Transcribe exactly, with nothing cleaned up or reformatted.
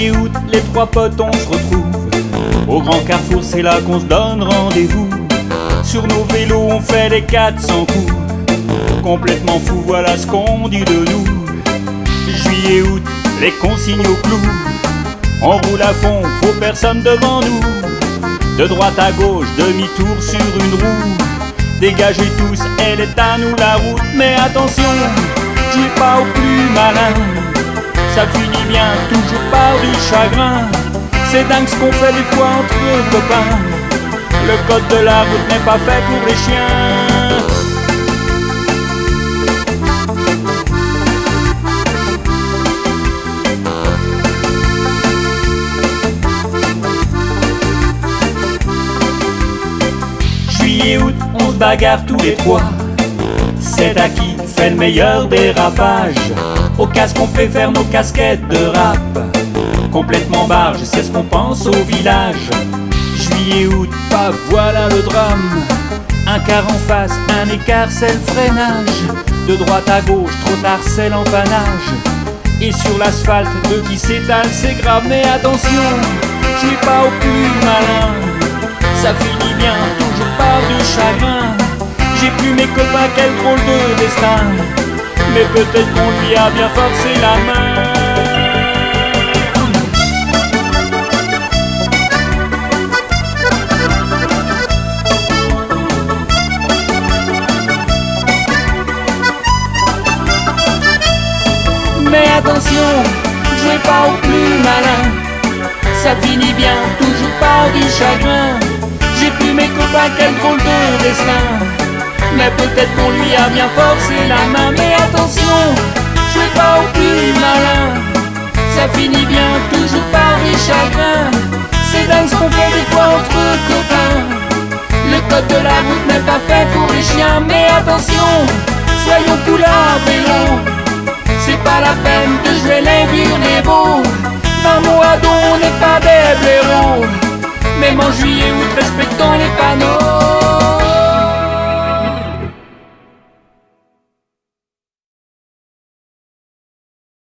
Juillet-août, les trois potes on se retrouve au grand carrefour, c'est là qu'on se donne rendez-vous. Sur nos vélos on fait les quatre cents coups, complètement fou, voilà ce qu'on dit de nous. Juillet-août, les consignes au clou, on roule à fond, faut personne devant nous. De droite à gauche, demi-tour sur une roue, dégagez tous, elle est à nous la route. Mais attention, jouez pas au plus malin, ça finit bien toujours par du chagrin. C'est dingue ce qu'on fait des fois entre copains, le code de la route n'est pas fait pour les chiens. Juillet-août, on se bagarre tous les trois, c'est à qui fait le meilleur dérapage. Au casque on fait faire nos casquettes de rap, complètement barge, c'est ce qu'on pense au village. Juillet-août, pas voilà le drame, un quart en face, un écart c'est le freinage. De droite à gauche, trop tard c'est l'empannage, et sur l'asphalte, deux qui s'étalent c'est grave. Mais attention, jouez pas au plus malin, ça finit bien toujours par du chagrin. J'ai plus mes copains, quel drôle de destin, mais peut-être qu'on lui a bien forcé la main. Mais attention, jouez pas au plus malin, ça finit bien toujours par du chagrin. J'ai plus mes copains, quel drôle de destin, mais peut-être qu'on lui a bien forcé la main. Mais attention, jouez pas au plus malin, ça finit bien toujours par du chagrin. C'est dingue ce qu'on fait des fois entre copains, le code de la route n'est pas fait pour les chiens. Mais attention, soyons cool à vélo, c'est pas la peine de jouer les vieux les beaux. D'un mot à dos, on n'est pas des blaireaux, même en juillet-août respectons les panneaux.